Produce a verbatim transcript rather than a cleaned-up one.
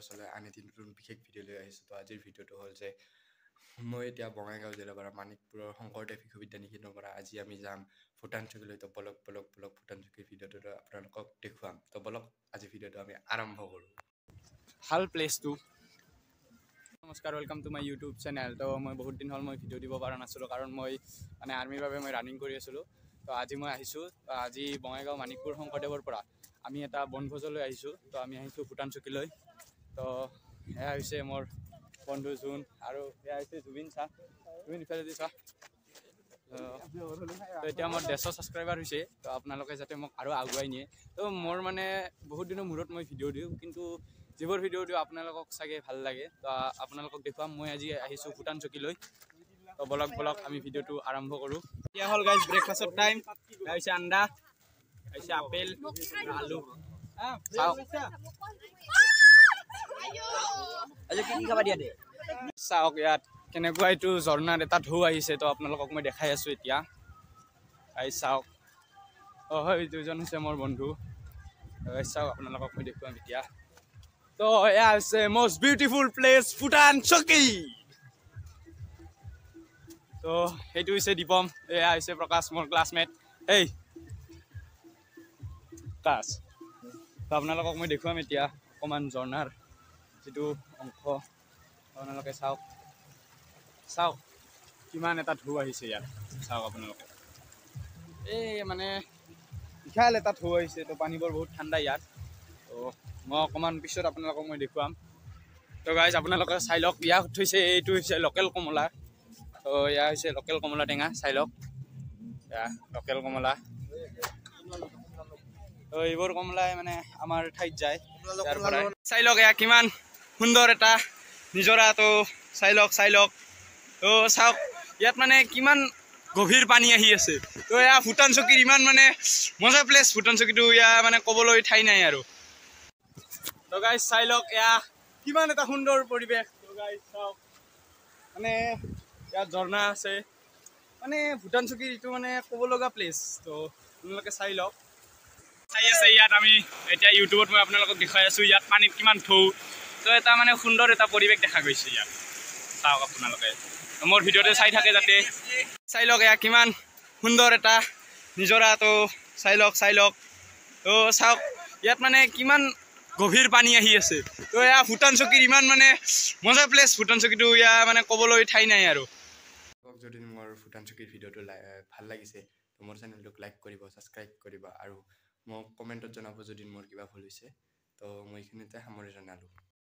ওচৰলৈ আন এটি নতুন বিশেষ ভিডিঅ' লৈ আহিছোঁ। তো আজিৰ ভিডিঅ'টো হ'ল যে মই এতিয়া বঙাইগাঁও জিলাৰ পৰা মানিকপুৰৰ শংকৰদেৱ শিশু বিদ্যা নিকেতনৰ পৰা আজি আমি যাম ভূটান চকীলৈ। তো বলক বলক বলক ভূটান চকীৰ ভিডিঅ'টো আপোনালোকক দেখুৱাম। তো বলক আজি ভিডিঅ'টো আমি আৰম্ভ কৰোঁ। ভাল প্লেচটো। নমস্কাৰ, welcome to my YouTube channel. তো মই বহুত দিন হ'ল মই ভিডিঅ' দিব পৰা নাছিলোঁ, কাৰণ মই মানে আৰ্মিৰ বাবে মই ৰানিং কৰি আছিলোঁ। তো আজি মই আহিছোঁ, আজি বঙাইগাঁও মানিকপুৰ শংকৰদেৱৰ পৰা আমি এটা বনভোজলৈ আহিছোঁ। তো আমি আহিছোঁ ভূটান চকীলৈ। তো এয়া হৈছে মোৰ বন্ধু জোন, আৰু এয়া হৈছে জুবিন। চাহ জুবিন ইফালে দি চাহ। তো এতিয়া মোৰ ডেৰশ ছাবস্ক্ৰাইবাৰ হৈছে। তো আপোনালোকে যাতে মোক আৰু আগুৱাই নিয়ে। তো মোৰ মানে বহুত দিনৰ মূৰত মই ভিডিঅ' দিওঁ, কিন্তু যিবোৰ ভিডিঅ' দিওঁ আপোনালোকক চাগে ভাল লাগে। তো আপোনালোকক দেখুৱাম মই আজি আহিছোঁ ভূটান চকীলৈ। তো বলক বলক আমি ভিডিঅ'টো আৰম্ভ কৰোঁ। এতিয়া হ'ল গাইজ ব্ৰেকফাষ্টৰ টাইম। এয়া হৈছে আণ্ডা, হৈছে আপেল, আলু। চাওক ইয়াত কেনেকুৱা এইটো ঝৰ্ণাৰ এটা ঢৌ আহিছে। তো আপোনালোকক মই দেখাই আছোঁ এতিয়া। আহি চাওক, অঁ হয়, দুজন হৈছে মোৰ বন্ধু। চাওক আপোনালোকক মই দেখুৱাম এতিয়া। তো এয়া হৈছে মষ্ট বিউটিফুল প্লেচ ভূটান চকী। তো সেইটো হৈছে দীপম, এয়া হৈছে প্ৰকাশ, মোৰ ক্লাছমেট। এই ক্লাছ। তো আপোনালোকক মই দেখুৱাম এতিয়া অকণমান ঝৰ্ণাৰ যিটো অংশ। আপোনালোকে চাওক, চাওক কিমান এটা ঢৌ আহিছে ইয়াত। চাওক আপোনালোকে, এই মানে বিশাল এটা ঢৌ আহিছে। তো পানীবোৰ বহুত ঠাণ্ডা ইয়াত। তো মই অকণমান পিছত আপোনালোকক মই দেখুৱাম। তো গাইজ আপোনালোকে চাই লওক, ইয়াত থৈছে এইটো হৈছে লোকেল কমলা। তো এয়া হৈছে লোকেল কমলা টেঙা, চাই লওক। এয়া লোকেল কমলা। তো এইবোৰ কমলাই মানে আমাৰ ঠাইত যায়। চাই লওক এয়া কিমান সুন্দৰ এটা নিজৰা। তো চাই লওক, চাই লওক। তো চাওক ইয়াত মানে কিমান গভীৰ পানী আহি আছে। তো এয়া ভূটান চকীৰ ইমান মানে মজা প্লেচ ভূটান চকীটো, এয়া মানে ক'বলৈ ঠাই নাই আৰু। তো গাইজ চাই লওক এয়া কিমান এটা সুন্দৰ পৰিৱেশ। তো গাইজ চাওক, মানে ইয়াত ঝৰ্ণা আছে। মানে ভূটান চকীৰ এইটো মানে ক'ব লগা প্লেচ। তো আপোনালোকে চাই লওক। চাই আছে ইয়াত আমি এতিয়া ইউটিউবত মই আপোনালোকক দেখুৱাই আছোঁ ইয়াত পানীত কিমান ঢৌ। তো এটা মানে সুন্দৰ এটা পৰিৱেশ দেখা গৈছে ইয়াত। চাওক আপোনালোকে, মোৰ ভিডিঅ'তে চাই থাকে যাতে। চাই লওক এয়া কিমান সুন্দৰ এটা নিজৰা। তো চাই লওক, চাই লওক। তো চাওক ইয়াত মানে কিমান গভীৰ পানী আহি আছে। তো এয়া ভূটান চকীৰ ইমান মানে মজা প্লেচ ভূটান চকীটো, এয়া মানে ক'বলৈ ঠাই নাই আৰু। যদি মোৰ ভূটান চকীৰ ভিডিঅ'টো ভাল লাগিছে তো মোৰ চেনেলটোক লাইক কৰিব, ছাবস্ক্ৰাইব কৰিব, আৰু মোক কমেণ্টত জনাব যদি মোৰ কিবা ভুল হৈছে। তো মই এইখিনিতে সামৰি জনালোঁ।